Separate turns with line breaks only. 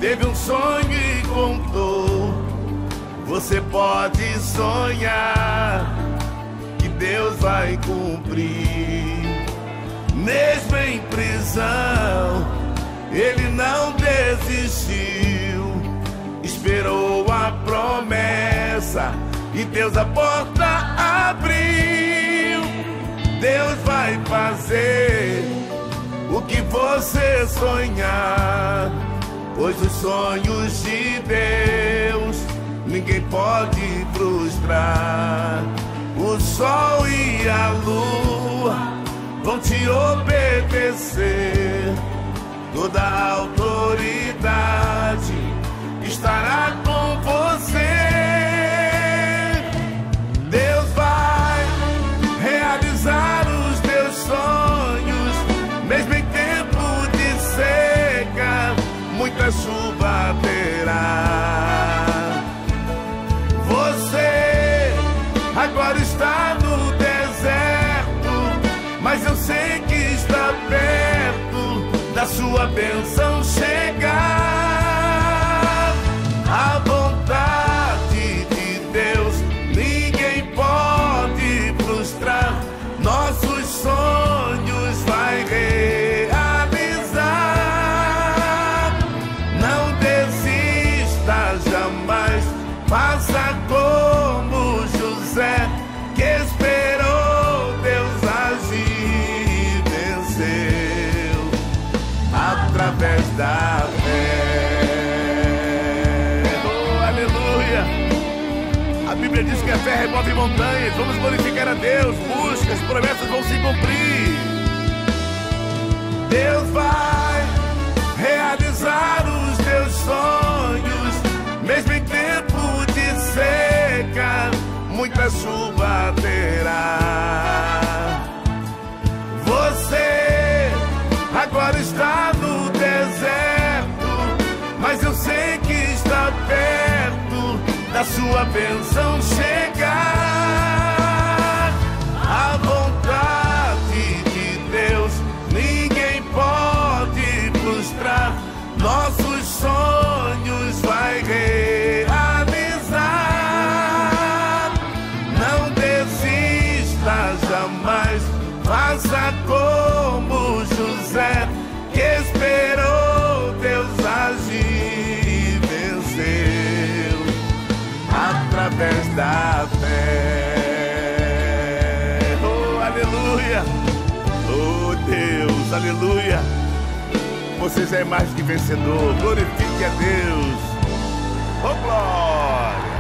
teve um sonho e contou. Você pode sonhar que Deus vai cumprir. Mesmo em prisão, ele não desistiu. Esperou a promessa e Deus a porta abriu. Deus vai fazer o que você sonhar, pois os sonhos de Deus ninguém pode frustrar. O sol e a lua vão te obedecer. Toda a autoridade estará com você. Deus vai realizar os teus sonhos, mesmo em tempo de seca, muita chuva terá. Você agora está no deserto, mas eu sei que está perto da sua bênção chegar. A vontade de Deus ninguém pode frustrar. Nossos sonhos vai realizar. Não desista jamais, faça como José, que esperou Deus agir e venceu através da fé. Oh, aleluia! A Bíblia diz que a fé remove montanhas. Vamos glorificar a Deus. Busca, as promessas vão se cumprir. Deus vai realizar os teus sonhos, mesmo em tempo de seca, muita chuva terá. Você agora está no deserto, mas eu sei que está perto da sua bênção chegar. A vontade de Deus ninguém pode frustrar. Nossos sonhos vai realizar. Não desista jamais, faça como José, que esperou Deus agir e venceu através da fé. Oh, aleluia! Oh, Deus, aleluia! Você já é mais que vencedor. Glorifique a Deus. Oh, glória!